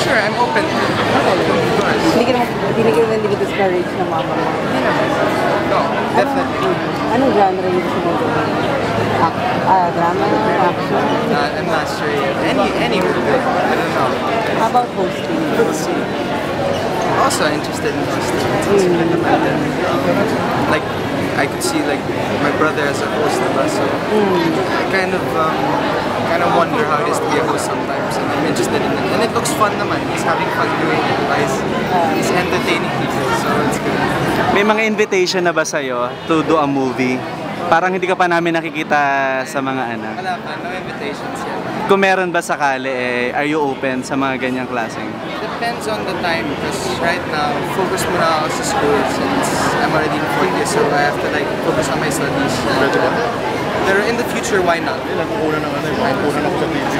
Sure, I'm open to it. Of course. Hindi ka discourage na mama mo. No, definitely. Anong genre yung sinusunod mo? Drama, action? I'm not sure yet. Any movie. I don't know. How about hosting? We'll see. Also interested in hosting. Like, I could see like my brother as a host of us, so I kind of wonder how it is to be a host sometimes, and I'm interested in it. And it looks fun naman. He's having fun doing it. He's entertaining people, so it's good. May mga invitation na ba sa'yo to do a movie? Parang hindi ka pa namin nakikita sa mga anak. Wala pa, no invitations yet. Kung meron ba sakali, are you open sa mga ganyang klaseng? Depends on the time, because right now, focus muna ako sa school since I'm already in 4th year, so I have to like focus on my studies. Pero in the future, why not? Nagkukunan ng ano, nagkukunan ako sa TV.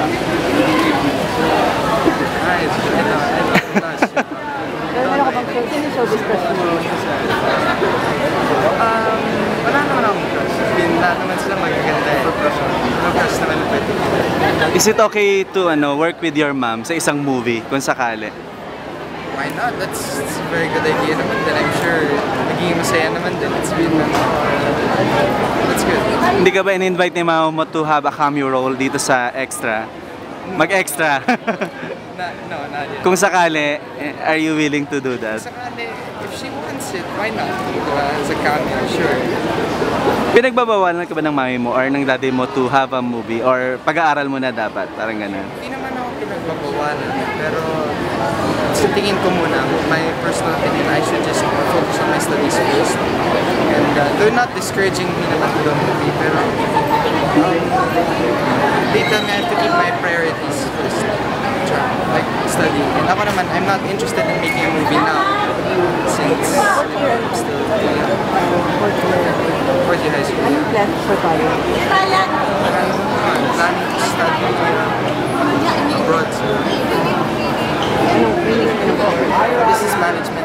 Nice, I know. Pero meron ka bang show? Sino showbiz crush mo? Wala naman akong crush. Lahat naman sila magaganda eh. No crush naman na pwede. Is it okay to work with your mom sa isang movie kung sakali? Why not? That's a very good idea naman. Then I'm sure magiging masaya naman din. It's been, that's good. Hindi ka ba in-invite ni mama mo to have a cameo role dito sa Extra? Mag-extra? No, not yet. Kung sakali, are you willing to do that? Sakali, if she wants it, why not? As a cameo, sure. Pinagbabawalan ka ba ng mami mo or ng daddy mo to have a movie or pag-aaral mo na dapat? Parang ganun. Hindi naman ako pinagbabawalan, pero sa tingin ko muna, my personal opinion, I should just focus on my studies first. And they're not discouraging me naman to do a movie, pero they tell me I have to keep my priorities first. Like studying. And ako naman, I'm not interested in making a movie now since I'm still fourth year high school. Anong plans for college? I'm planning to study abroad. So. Anong feeling? Business management.